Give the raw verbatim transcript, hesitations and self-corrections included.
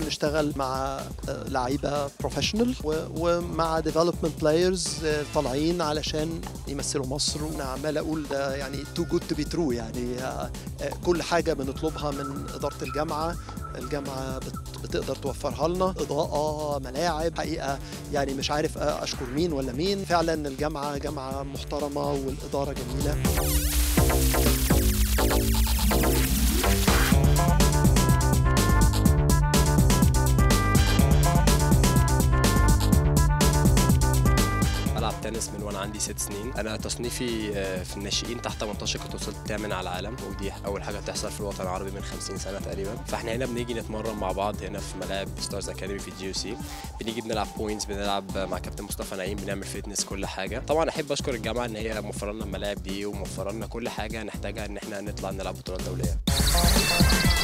بنشتغل مع لعيبه بروفيشنال ومع ديفلوبمنت بلايرز طالعين علشان يمثلوا مصر. وانا عمال اقول ده يعني تو جود تو بي ترو، يعني كل حاجه بنطلبها من اداره الجامعه الجامعه بتقدر توفرها لنا، اضاءه، ملاعب. حقيقه يعني مش عارف اشكر مين ولا مين. فعلا الجامعه جامعه محترمه والاداره جميله. بلعب تنس من وانا عندي ست سنين. انا تصنيفي في الناشئين تحت تمنتاشر كنت وصلت الثامن على العالم، ودي اول حاجه بتحصل في الوطن العربي من خمسين سنه تقريبا. فاحنا هنا بنيجي نتمرن مع بعض هنا في ملاعب ستارز اكاديمي في الجي يو سي. بنيجي بنلعب بوينتس، بنلعب مع كابتن مصطفى نعيم، بنعمل فيتنس، كل حاجه. طبعا احب اشكر الجامعه ان هي موفره لنا الملاعب دي وموفره لنا كل حاجه نحتاجها ان احنا نطلع نلعب بطولات دوليه.